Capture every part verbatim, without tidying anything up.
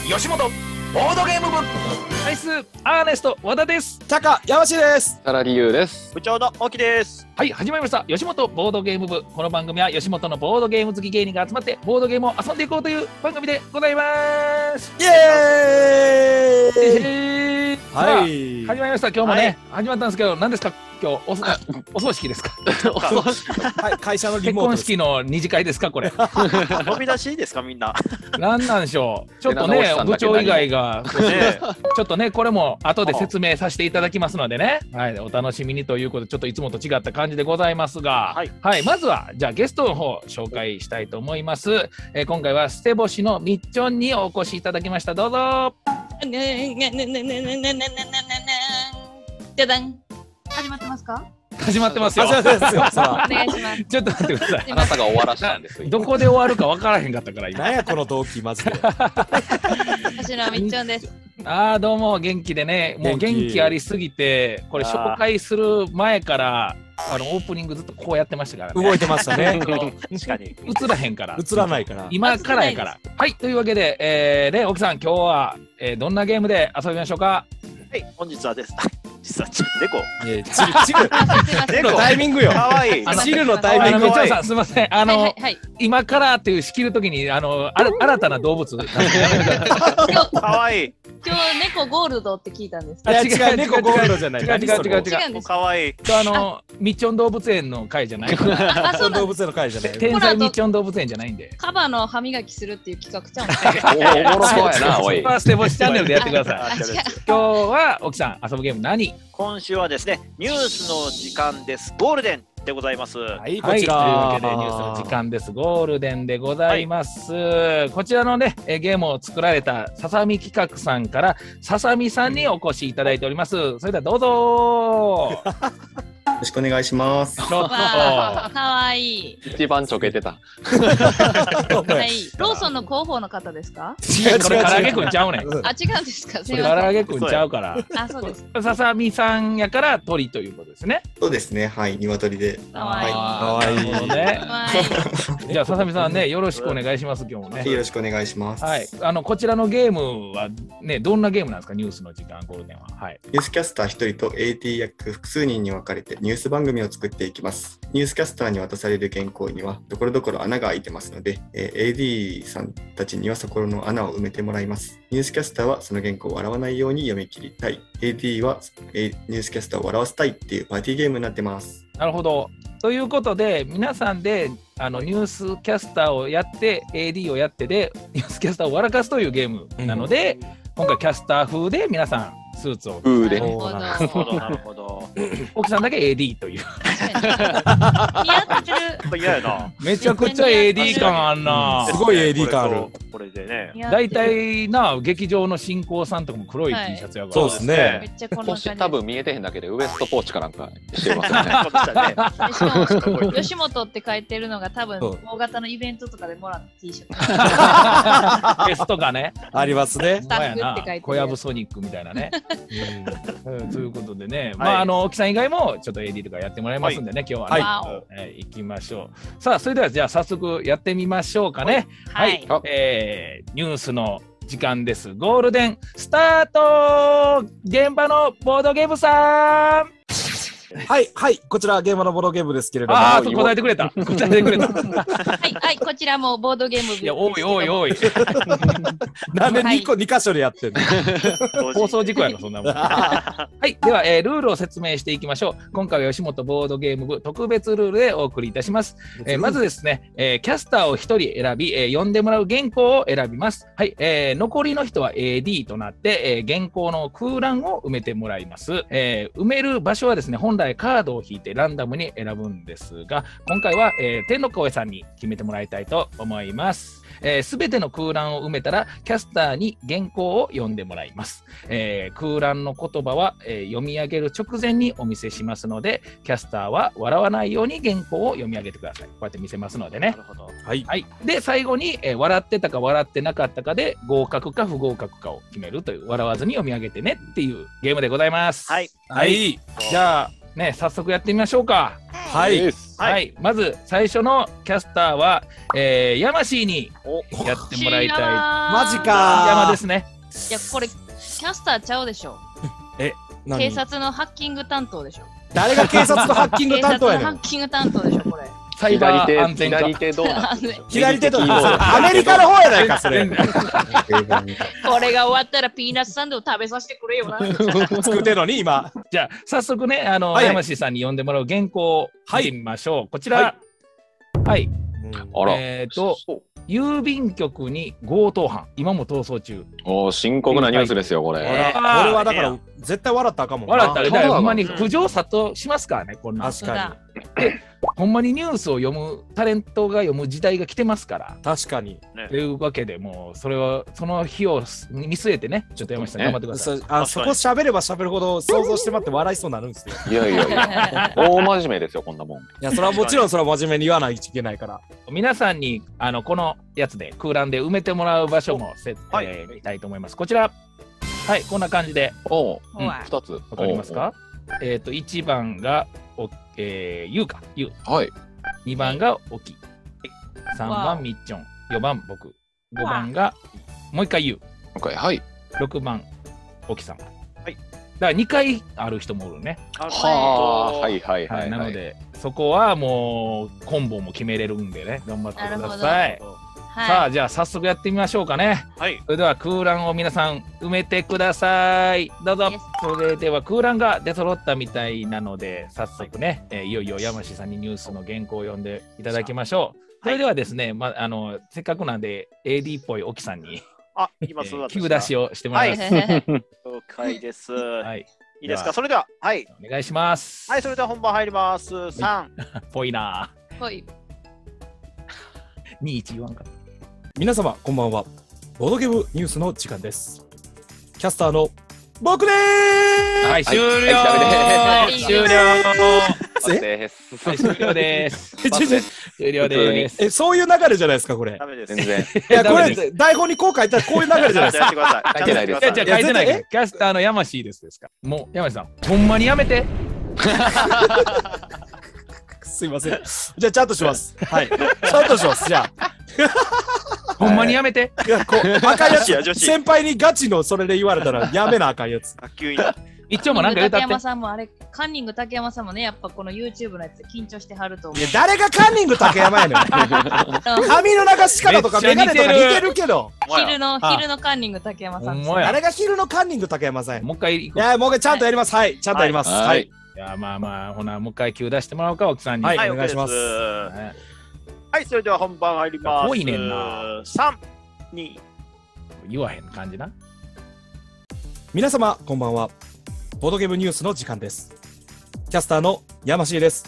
吉本ボードゲーム部。ナイスアーネスト和田です。 チャカ山氏です。 サラリユウです。 部長の大木です。 はい、始まりました吉本ボードゲーム部。この番組は吉本のボードゲーム好き芸人が集まってボードゲームを遊んでいこうという番組でございます。 イエーイ。 はい、始まりました。今日もね、はい、始まったんですけど、何ですか今日。おそお葬式ですかお葬式はい、会社のリモートです。 結婚式の二次会ですかこれ。 飛び出しいいですかみんな。 何なんでしょう。ちょっとね部長以外がちょっとねこれも後で説明させていただきますのでね、はい、お楽しみにということで、ちょっといつもと違った感じでございますが、はい、はい、まずはじゃあゲストの方紹介したいと思います。えー、今回は捨て星のみっちょんにお越しいただきました。どうぞ。 じゃだん。始まってますか？ 始まってますよ。お願いします。ちょっと待ってください。 あなたが終わらしたんです。 どこで終わるか分からへんかったから今。 何やこの動機マジで。 星野みっちょんです。 ああどうも元気でね、もう元気ありすぎて、これ紹介する前からあのオープニングずっとこうやってましたからね。 動いてましたね。 確かに映らへんから。 映らないから。 今からやから。はい、というわけで、えー、ね沖さん今日は、えー、どんなゲームで遊びましょうか？ はい、本日はです。実は猫。 いやチルチル。猫のタイミングよ。 可愛い。 チルのタイミング。 みちょさんすみません。あの今からっていう仕切るときにあの新たな動物。 可愛い。 今日猫ゴールドって聞いたんです。 いや違う猫ゴールドじゃない。 違う違う違う違う。 可愛い。 あのみっちょん動物園の会じゃない。 あそう動物園の会じゃない。 天才みっちょん動物園じゃないんで。 カバの歯磨きするっていう企画ちゃうん。 おもろそうやなおい。 ステボシチャンネルでやってください。今日は沖さん遊ぶゲーム何？ 今週はですねニュースの時間です。ゴールデンでございます。 はい、 こちら、はい、というわけでニュースの時間です。ゴールデンでございます。はい、こちらのねゲームを作られたささみ企画さんからささみさんにお越しいただいております。それではどうぞ。 よろしくお願いします。 かわいい。 一番ちょけてた。はいい。ローソンの広報の方ですか？ 違う、これ唐揚げくんちゃうねん。 あ、違うんですか？ これ唐揚げくんちゃうから。 あ、そうです。 ささみさんやから鳥ということですね。 そうですね。はい、鶏で。 かわいい。 かわいいね。じゃあささみさんね、よろしくお願いします今日もね。 よろしくお願いします。 はい。あのこちらのゲームはね、どんなゲームなんですか？ニュースの時間ゴールデンは。はい。 ニュースキャスターひとりと エーティー 役複数人に分かれてニュース番組を作っていきます。ニュースキャスターに渡される原稿にはところどころ穴が開いてますので、えー、エーディー さんたちにはそこの穴を埋めてもらいます。ニュースキャスターはその原稿を笑わないように読み切りたい。エーディー は、えー、ニュースキャスターを笑わせたいっていうパーティーゲームになってます。 なるほど。ということで皆さんであのニュースキャスターをやって エーディー をやってでニュースキャスターを笑かすというゲームなので、うん、今回キャスター風で皆さんスーツを風で。 なるほどなるほど。 沖さんだけ エーディー という。 嫌やな。 めちゃくちゃ エーディー 感あんな。 すごい エーディー 感ある。 これでね。 だいたいな劇場の進行さんとかも黒い T シャツやから。 そうですね。 めっちゃこんな感じ。 星多分見えてへんだけでウエストポーチかなんかしてますね。吉本って書いてるのが多分大型のイベントとかでもらった T シャツ。ゲストがね。 ありますね。 スタッフって書いてる。 小籔ソニックみたいなね。ということでね、まああの沖さん以外もちょっと エーディー とかやってもらいますんでね、今日はね、行きましょう。さあそれではじゃあ早速やってみましょうかね。はい、えー、ニュースの時間です。ゴールデンスタート。現場のボードゲームさん。 はいはいこちらゲームのボードゲームですけれども、 ああ答えてくれた答えてくれたはいはいこちらもボードゲーム。 いやおいおいおいなんでにこに箇所でやってんの。 放送事故やろそんなもん。はいでは、えー、ルールを説明していきましょう。今回は吉本ボードゲーム部特別ルールでお送りいたします。えー、まずですね、えー、キャスターをひとり選び、えー、読んでもらう原稿を選びます。はい、えー、残りの人は エーディー となって、えー、原稿の空欄を埋めてもらいます。えー、埋める場所はですね本来カードを引いてランダムに選ぶんですが、今回は、えー、天の声さんに決めてもらいたいと思います。えー、全ての空欄を埋めたらキャスターに原稿を読んでもらいます。えー、空欄の言葉は、えー、読み上げる直前にお見せしますので、キャスターは笑わないように原稿を読み上げてください。こうやって見せますのでね。 なるほど。 はい、 はい、で最後に、えー、笑ってたか笑ってなかったかで合格か不合格かを決めるという、笑わずに読み上げてねっていうゲームでございます。 はい、 はい、じゃあね早速やってみましょうか。 ははい。 はいはい、まず最初のキャスターは、えー、ヤマシーにおやってもらいたい。 マジか。 か山ですね。 いや、これ、キャスターちゃうでしょ。 何警察のハッキング担当でしょ。 誰が警察のハッキング警担当やねん。 察のハッキング担当でしょ、これ。 サイバ左手ー安全課。 左手どうなってる左手と右手キーボードアメリカの方やないか、それ。 これが終わったらピーナッツサンドを食べさせてくれよな。 作ってんのに、今。 じゃあ早速ね、あの、 はいはいヤマシーさんに読んでもらう原稿を見てみましょう。こちら。はい。 あら、 えっと、 そう郵便局に強盗犯、今も逃走中。 おー深刻なニュースですよ、これ。 これはだから、絶対笑ったらあかんもんな。 笑ったら、 ただだからほんまに浮上殺到しますからね、こんなん。 確かほんまにニュースを読む、タレントが読む時代が来てますから。 に。確かに。 というわけで、もう、それは、その日を見据えてね、ちょっと山下さん頑張ってください。 そあそこ喋れば喋るほど想像してもらって笑いそうになるんですよ。 いやいやいや、大真面目ですよ、こんなもん。 いや、それはもちろんそれは真面目に言わないといけないから。 皆さんに、あの、このやつで空欄で埋めてもらう場所もせ、 はいえー見たいと思います。こちら。はい、こんな感じで、 おううんわ二つ。 わかりますか？えっと、いちばんが、おえー、ゆうか、ゆう。 おうはい。 にばんがおき。さんばわんみっちょん。よんばん僕。ごばんが、もういっかいゆう。 Okay、はい。 ろくばんおきさん。 はい。 だからにかいある人もおるね。 ははあ、はいはいは、 はいい。 なので、そこはもう、コンボも決めれるんでね、頑張ってください。さはあ、じゃあ早速やってみましょうかね。 はい。 それでは空欄を皆さん埋めてください。どうぞ。 Yes それでは空欄が出揃ったみたいなので、早速ね、えーいよいよ山下さんにニュースの原稿を読んでいただきましょう。それではですね、まあのせっかくなんで エーディー っぽい沖さんに、 あ、いきます。 えー、急出しをしてもらいます。 い。 了解です。 はい、 いいですか。それでは、はい。 お願いします。 はい、それでは本番入ります。三。 ぽいな。 はい。 にいち言わんか。 皆様、こんばんは。ボードゲームニュースの時間です。キャスターの僕でーはい、終了。 はい終了。 そうです。 はい、終了です。 す。ちょちょ終了です。 え、そういう流れじゃないですか、これ。 ダメです。 全然。 いや、こダメでれ、台本にこう書いたらこういう流れじゃないですか。 やってください。 書いてないですいや、じゃあ書いてないからえキャスターの山氏ですですか。もう、山氏さん、ほんまにやめて。 すいません。じゃあ、ちゃんとします。はい。ちゃんとします。じゃあ。 ほんまにやめて。 いや、こう、あかんやいや女子つ。先輩にガチのそれで言われたら、やめなあかんやつ。 あ、急に。 一応もなんか言うたって竹山。さんもあれ、カンニング竹山さんもね、やっぱこの YouTube のやつで緊張してはると思いうや、。誰がカンニング竹山やねん。髪の流し方とかメガネとか似てるけど。 昼の、 あ昼のカンニング竹山さん。 ほんまや誰が昼のカンニング竹山さんや。 もう一回行こ。 いうや、もう一回ちゃんとやります。はい。ちゃんとやります。 はいはい。 いや、まあまあ、ほな、もう一回急出してもらおうか、奥さんに。 はいはい、 お願いします OK ですねはい、それでは本番入ります。 多いねんな。 三、二。 言わへん感じな。 皆様、こんばんは。ボードゲームニュースの時間です。キャスターの山氏です。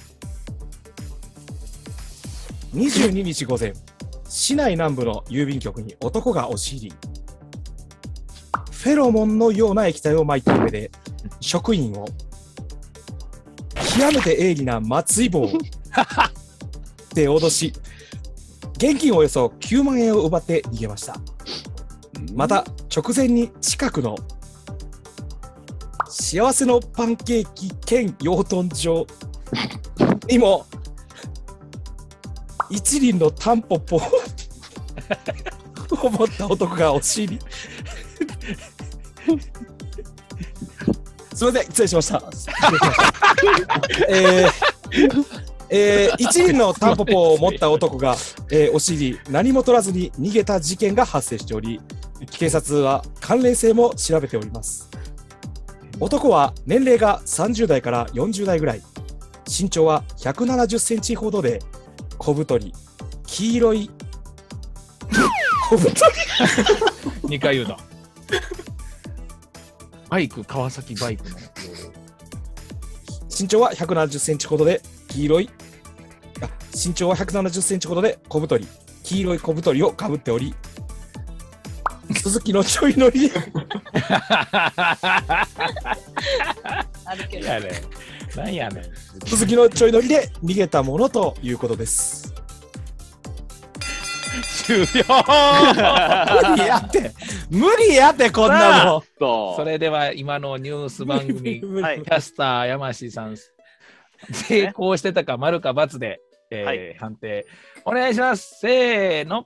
にじゅうににち午前、市内南部の郵便局に男が押し入り、フェロモンのような液体を撒いた上で、職員を、極めて鋭利な松井棒で脅し、現金およそきゅうまんえんを奪って逃げました。また、直前に近くの幸せのパンケーキ兼養豚場にも一輪のタンポポを持った男が押し入りすみません、失礼しましたえーえー、一輪のタンポポを持った男が、えー、押し入り何も取らずに逃げた事件が発生しており、警察は関連性も調べております。男は年齢がさんじゅうだいからよんじゅうだいぐらい、身長はひゃくななじゅっセンチほどで、小太り、黄色い小太りにかい言うた。バイク、川崎バイクの。 身長はひゃくななじゅっセンチほどで黄色いあ身長はひゃくななじゅっセンチほどで小太り、黄色い小太りをかぶっており、鈴木のちょい乗りであるけど。 やねん。なんやねん。 鈴木のちょい乗りで逃げたものということです。 終了。 無理やって無理やってこんなのそそれでは今のニュース番組キ無理はいャスター山氏さん成功してたか丸か×で、えーはい判定お願いします。せーの。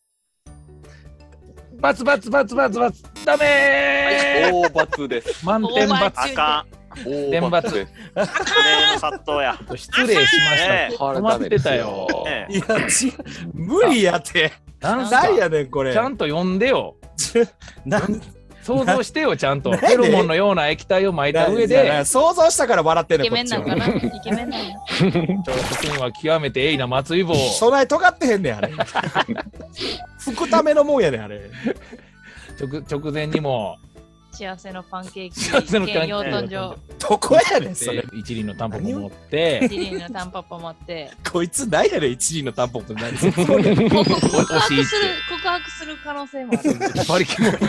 バツバツバツバツバツダメー、 大罰です。 満点大 × 罰あか天罰です。 ん。これの殺到や。 失礼しました、 ね止まってたよ。 ねいや、違う。無理やって。 なんすか何やねん、これ。 ちゃんと読んでよ。 なん想像してよ、ちゃんと。 なんでフェロモンのような液体を撒いた上で、 想像したから笑ってんイねん、こっちは。 ケメンなんかなイケメンなんや。 長州君は極めて鋭意な松井棒を。 そない尖ってへんねん、あれ。吹くためのもんやねん、あれ。 直直前にも、 幸せのパンケーキ。 幸せのパンケーキ兼用豚場。 どこやねん、それ。 一輪のタンポポ持って、 ジリーのタンポポ持って。 こいつ何やねん、一輪のタンポポって何する告白する教えて告白する可能性もある。 馬力も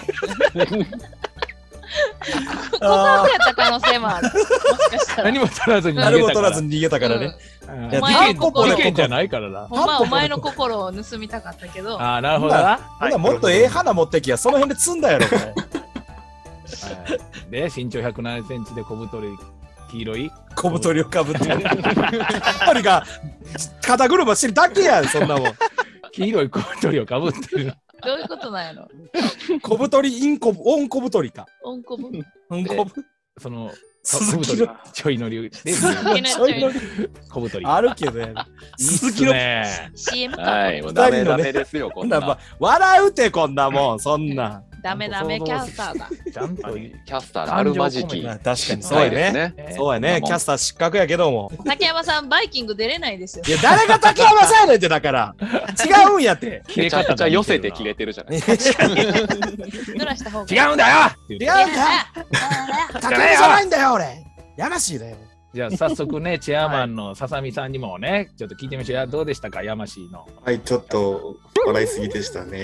告白やった可能性もある。もしかしたら。 何も取らずに逃何もげたから。 取らずに逃げたからね。 うんいやお前事件の心事件じゃないからな。 ほんまはお前の心を盗みたかったけど。 ああ、なるほどな。 ほんならもっとええ花持ってきや、その辺で積んだやろ、これ。 はいで、身長ひゃくななじゅっセンチで小太り、黄色い。 小太りをかぶってる。小太りが肩車してるだけやん、そんなもん。 黄色い小太りをかぶってる。 どういうことなんやろ。 小太り、インコブ、オン小太りか。 オンコブ。 オンコブ。 その、 鈴木の小太り、ちょい乗りで、 鈴木のちょい乗り小太り。 あるけどや。 いいっす鈴木の。 ね。 シーエム か。 はい、もうダメダメですよ、こんな。 ほんなら笑うて、こんなもん、そんな。 ダメダメキャスターだ。 ちゃんとキャスターのあるまじき。 確かにそうやね。 ねそうやね。キャスター失格やけども。 竹山さん、バイキング出れないですよい。や、誰が竹山さんやねんってだから。違うんやって。 切れめちゃ方くちゃ寄せて切れてるじゃない。 濡らした方がいい。 違うんだよって違言ってうんだよ。竹山じゃないんだよ、俺。やましいだよ。 じゃあ早速ね、チェアマンのささみさんにもね、ちょっと聞いてみましょう。いやどうでしたか、やましいの。 はい、ちょっと笑いすぎでしたね。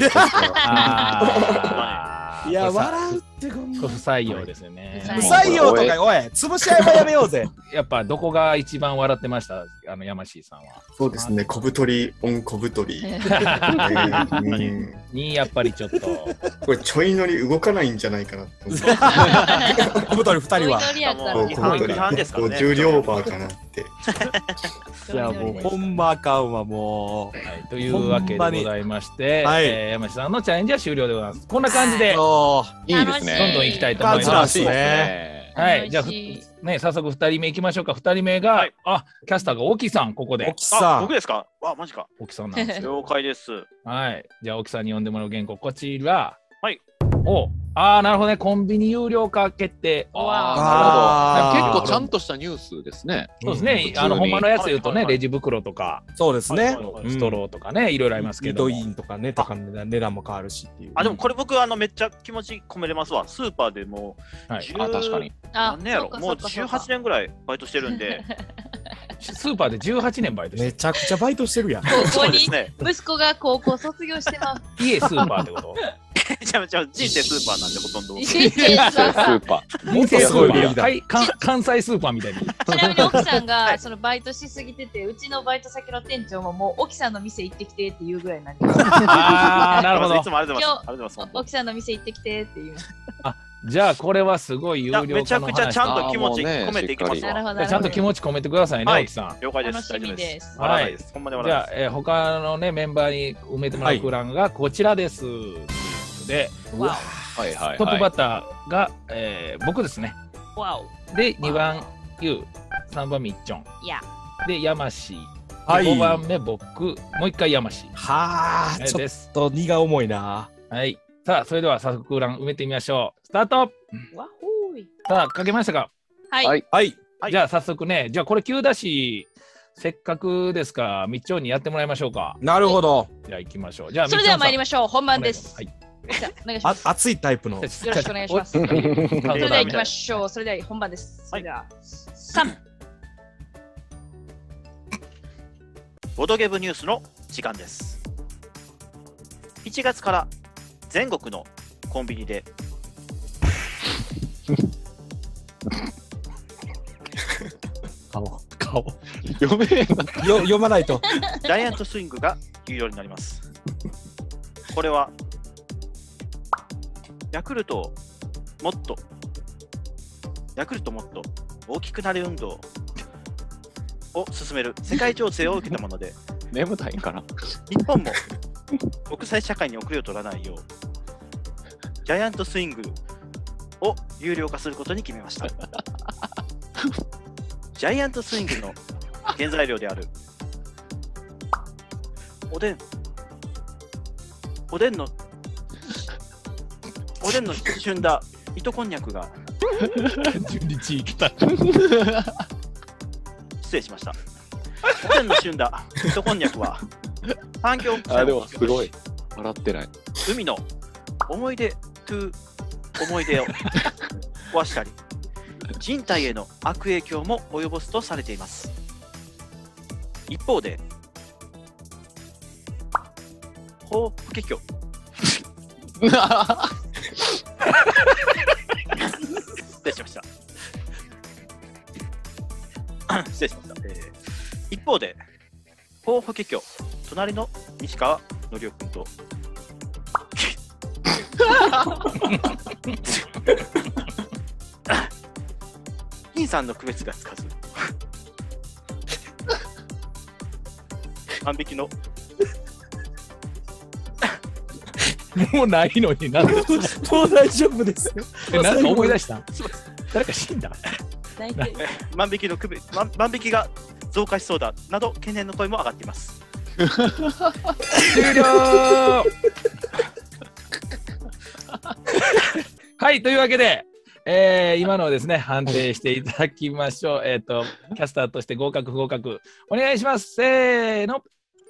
あーいや、 これさ笑うってこんなこれ不採用ですよね。 不不採用とか、おい、潰し合いはやめようぜ。 やっぱどこが一番笑ってました、あのやましいさんは。 そうですね、小太り、オン小太り。えーうんにやっぱりちょっと。 これちょい乗り動かないんじゃないかなと思って。 小太り二人は。 ノリやからこう違反小太り違反ですからねこう重量オーバーかなって。 いや、もう、ほんまあかんわ、もう。 はい、というわけでございまして、 はいえー山下さんのチャレンジは終了でございます。こんな感じで、 そう。 いいですね。 どんどん行きたいと思います。 楽しい楽しいですね。 はい、じゃあ、ふ楽しいね、早速ふたりめ行きましょうか。ふたりめが、 はいあ、キャスターが沖さん、ここで。 あ、 沖さん。 僕ですか。あ、マジか。 沖さんなんですよ。 了解です。 はい、じゃあ沖さんに読んでもらう原稿、こちら。 はい。 お、ああ、なるほどね、コンビニ有料化決定。 わあーなるほど。 あー結構ちゃんとしたニュースですね。 そうですね、 うんあの、ほんまのやつで言うとね、 はいはいはいレジ袋とか、 そうですねはいはいはい。 ストローとかね、いろいろありますけども。 イートインとかね、高めな値段も変わるしっていう。 あ、でもこれ僕、あの、めっちゃ気持ち込めれますわ。スーパーでもう、 はいじゅうあ、確かに。 あ何年やろもうじゅうはちねんぐらいバイトしてるんで、 スーパーでじゅうはちねんバイトしてめちゃくちゃバイトしてるやん。 高そう校にですね。 息子が高校卒業してます。 る。家スーパーってことめちゃめちゃ人生スーパーなんで、ほとんど。 人生スさーパー。 人生スすごいーパービリだはい関関西スーパーみたいに。 ちなみに奥さんがそのバイトしすぎてて、うちのバイト先の店長ももう沖さんの店行ってきてっていうぐらいになります。 ああ、なるほどいつ。もありがとうございます。ありがとうございます本当。 沖さんの店行ってきてっていう。 じゃあ、これはすごい有いや料めちゃくちゃ化の話ちゃんと気持ちあーもうね込めていきますわ。 なるほどなるほど。 ちゃんと気持ち込めてくださいね、 はい沖さん。 了解です。 楽しみで大丈夫です。 す。 笑わないです。ほんまにじゃあ、 笑わないでえー他のね、メンバーに埋めてもらう空欄がこちらです。ということで、 わはいはいトップバはッターが、えー僕ですね。 お。わお。 で、にばん、ユウ、さんばんめ、イッチョン。 いや。 で、ヤマシー。 はいごばんめ、僕。もう一回、ヤマシー。 はあ、ちょっです。 と荷が重いな。 はい。さあ、それでは早速空欄埋めてみましょう。スタート。 わほーい。 さあ、書けましたか。 はい。 はいはい。 はいじゃあ、早速ね、じゃあ、これ急だし、せっかくですから、みっちょんにやってもらいましょうか。 なるほど。 じゃあ、行きましょう。じゃあ、 それでは参りまましょう。本番です。 はい。 じゃあお願いしまあす。 熱いタイプの。 よろしくお願いします。 そそれでは行きましょう。それでは本番です。それでは、三。 ボドゲブニュースの時間です。いちがつから全国のコンビニで顔。顔。 い。読めえな。 よ読まないと。 ジャイアントスイングが有料になります。これはヤクルトをもっとヤクルトもっと大きくなる運動を進める世界情勢を受けたもので、 眠たいんかな。 日本も国際社会に遅れを取らないよう、ジャイアントスイングを有料化することに決めました。ジャイアントスイングの原材料であるおでん、おでんの、おでんの旬だ糸こんにゃくが順に地域た。 失礼しました。おでんの旬だ糸こんにゃくは環境あ、でもすごい。笑ってない。 海の思い出トゥ思い出を壊したり、人体への悪影響も及ぼすとされています。一方で、法華経失礼しました。失礼しました。えー一方で、法華経、隣の西川のりおくんと、金さんの区別がつかず、万引きのもうないのになんで。 もう大丈夫です。 え、なんか思い出した。誰か死んだ。 大体万引きの区別、万万引きが増加しそうだなど懸念の声も上がっています。 終了。はい、というわけで、えー、今のをですね、判定していただきましょう。えっ、ー、と、キャスターとして合格、不合格、お願いします。せーの。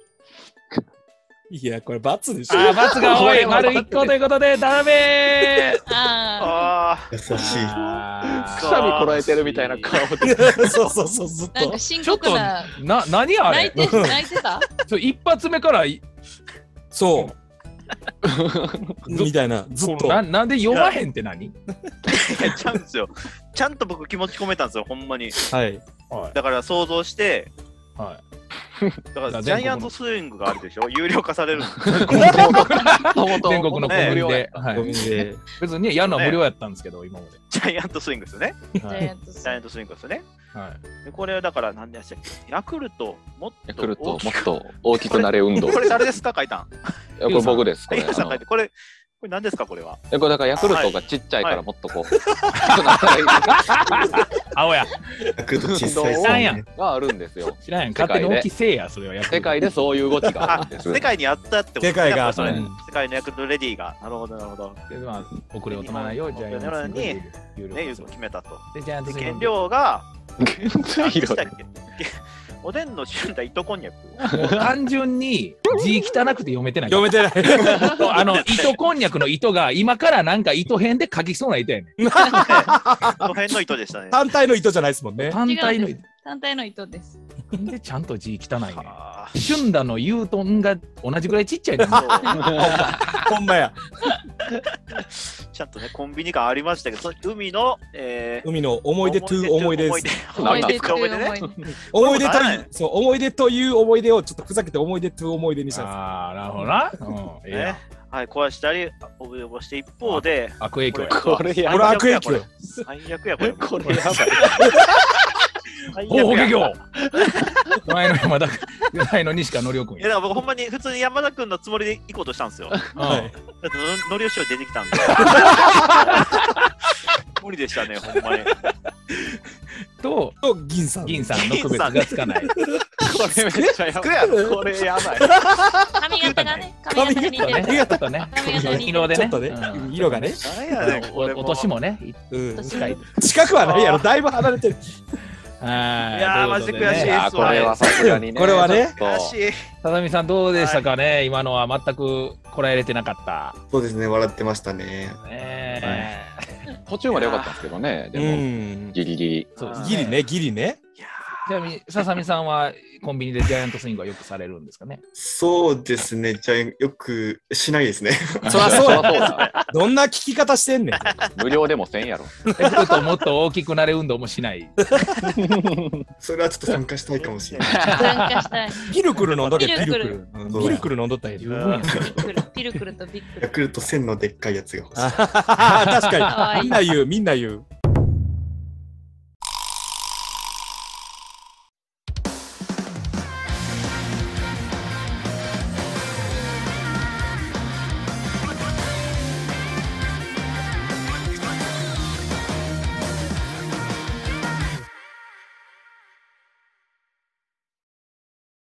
いや、これ罰でしょ。 あー、罰が多い。丸いっこということで、ダメー。 ああ優しい。 あくしゃみこらえてるみたいな顔で。 そうそうそう、ずっあ、なんとか。深ちょっと、 刻な。 な、何あ泣いれ。 て、泣いてた。 そう一発目からい、 そう。みたいな、ずっと。 な、なんで読まへんって何。 あ、ちゃうんですよ。ちゃんと僕気持ち込めたんですよ、ほんまに。 はい。 はだから想像して、 い。はい。 だからジャイアントスイングがあるでしょ、有料化されるんですよ。 全国のコンビニで、はゴミい、 で。 別にやるのは無料やったんですけど、今まで。 ジャイアントスイングですよね。 ジはいャイアントジャイアントスイングですよね。 はい、 でこれはだから何でしたっけ、ヤクルトもっとヤクルト大きくもっと大きくなれ運動。 これ誰ですか書いたん。 いやこれ僕です。これ。 ユウさん書いあて、これ、これ何ですかこれは。 のこれだからヤクルトがちっちゃいからもっとこう。 青や。 ヤクルト小さいです知らんやんね。 があるんですよ。 知らんやん。勝手に大きせえや、それはや世界でそういう動きがあるんあ、 です。 世界にあったってこと世界がそれ、 うん世界のヤクルトレディが。なるほど、なるほど。 で、まあ、遅れを取らないようジャイアンツに有料ね、 化する決めたと。 で、ジャイアンツで、原に料が、 現在何でしたっ色けおでんの旬だ糸こんにゃく。 もう単純に字汚くて読めてない。 読めてない。 あの、糸こんにゃくの糸が今からなんか糸編で書きそうな糸やねん。 この辺の糸でしたね。 単体の糸じゃないですもんね。 単体の糸。 単体の糸です。 なんでちゃんと字汚いねん。 あ旬だの言うとんが同じぐらいちっちゃいねん。 ーほんまや。 ちゃんとね、コンビニがありましたけど、その海の、えー、 海の思い出という思い出です。 思い出と思い出ね。 いう思い出。 思い出とこれもないいう、そう、思い出という思い出をちょっとふざけて思い出という思い出にしたんです。 ああ、なるほどな。うん、ええやんね、はい、壊したり、及ぼして一方で、 悪影響や。 これやこれ悪影響これ最悪や、これ。 これやばい。 最ほうほけ悪や。 業。前の山田、前の西川のりおくんいや、 や。 だから僕ほんまに普通に山田君のつもりで行こうとしたんですよ。だってはい。 ののりお師匠出てきたんで。無理でしたね、ほんまに。 と、 と、銀さん。 銀さんの区別がつかない。 これめっちゃやばい。 やろこれやばい。 髪型がね、髪型が似てる。 ね、ちょっとね、 髪型似てる色でねちょっとねうん、 色がね。 なんやねん、 おこれお年もね、 うん。 近い。 近くはないやろ。だいぶ離れてる。 はい。 いやーということねマジで悔しいいやこれはさすがにね。 これはねちょっと悔しい。 ささみさんどうでしたかね、今のは全くこらえれてなかった。 そうですね、笑ってましたね。 ねえ途中まで良かったんですけどね。でうもん。 ギリギリ。 そうですねギリね、ギリね。 いやちなみにささみさんはコンビニでジャイアントスイングはよくされるんですかね。 そうですね、じゃあよくしないですね。 そらそうや。 だ。 どんな聞き方してんねん。 無料でもせんやろ。 えずっともっと大きくなれ運動もしない。 それはちょっと参加したいかもしれない。 参加したい。 ピルクル飲んどけ、 ピピルクルクルル。うんピルクル飲んどったらいい十分やん。 ピルクル、ピルクルとビックル。 ヤクルトせんのでっかいやつが欲しい。 あ確かわいいかに。みんな言う、みんな言う。